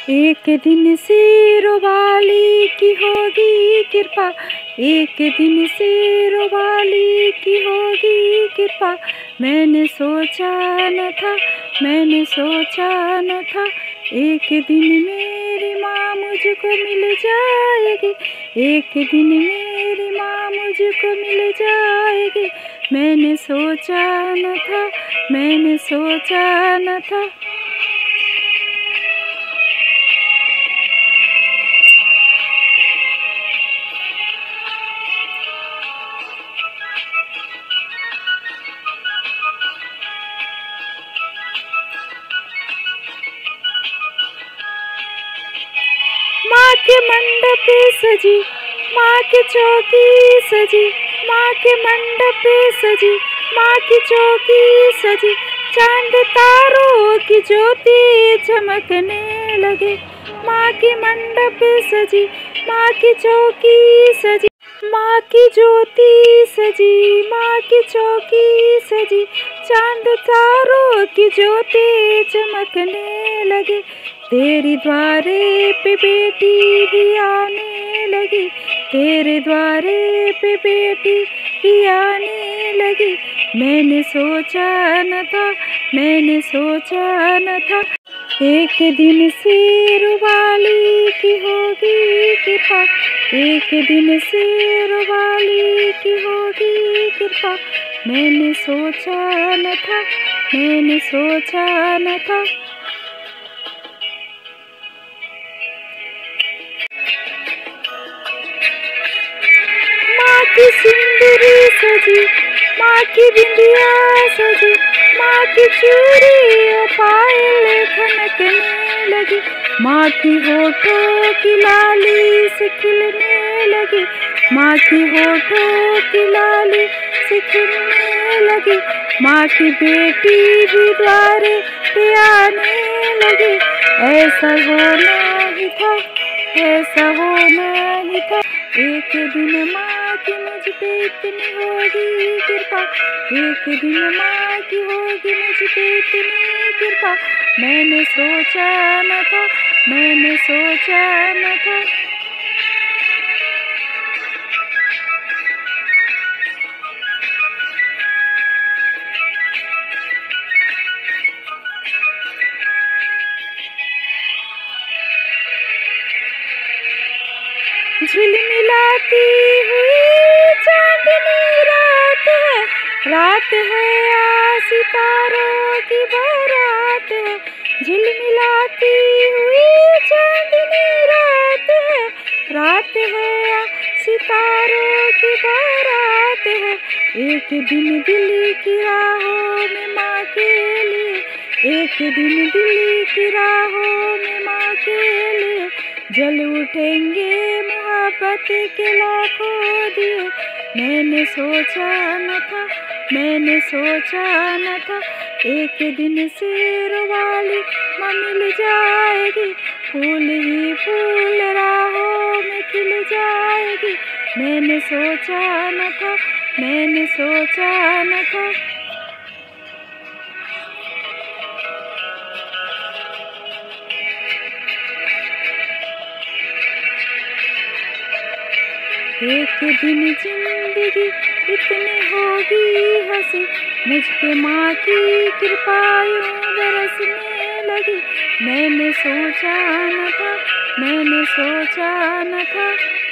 एक दिन शेरों वाली की होगी कृपा, एक दिन शेरों वाली की होगी कृपा। मैंने सोचा न था, मैंने सोचा न था, एक दिन मेरी माँ मुझको मिल जाएगी, एक दिन मेरी माँ मुझको मिल जाएगी। मैंने सोचा न था, मैंने सोचा न था। माँ के मंडप सजी, माँ की चौकी सजी, माँ के मंडप सजी, माँ की चौकी सजी। चांद तारों की ज्योति चमकने लगे। माँ की मंडप सजी, माँ की चौकी सजी, माँ की ज्योति सजी, माँ की चौकी सजी। चांद तारों की ज्योति चमकने लगे। तेरे द्वारे पे बेटी भी आने लगी, तेरे द्वारे पे बेटी भी आने लगी। मैंने सोचा न था, मैंने सोचा न था, एक दिन शेरों वाली की होगी कृपा, एक दिन शेरों वाली की होगी कृपा। मैंने सोचा न था, मैंने सोचा न था। माँ की सिंदूरी सजी, माँ की बिंदिया सजी, माँ की चूड़ी और पायल खनकने लगी। माँ की होठों की लाली से खिलने लगी, माँ की होठों की लाली से खिलने लगी। माँ की बेटी भी द्वारे पे आने लगी। ऐसा होना ही था, ऐसा होना ही था। एक दिन माँ की मुझ पे इतनी होगी कृपा, एक दिन माँ की होगी मुझ पे इतनी कृपा। मैंने सोचा न था, मैंने सोचा न था। झिलमिलाती हुई चांदनी रात है, रात है या सितारों की बारात है। झिलमिलाती हुई चांदनी रात है, रात है या सितारों की बारात है। एक दिन दिल की राहों में माँ के लिए, एक दिन दिल की राहों में माँ के लिए जल उठेंगे मोहब्बत के लाखों दिए। मैंने सोचा न था, मैंने सोचा न था, एक दिन शेरों वाली माँ मिल जाएगी, फूल ही फूल राहों में खिल जाएगी। मैंने सोचा न था, मैंने सोचा न था। एक दिन जिंदगी इतनी होगी हंसी, मुझ पे माँ की कृपा यूं बरसने लगी। मैंने सोचा न था, मैंने सोचा न था।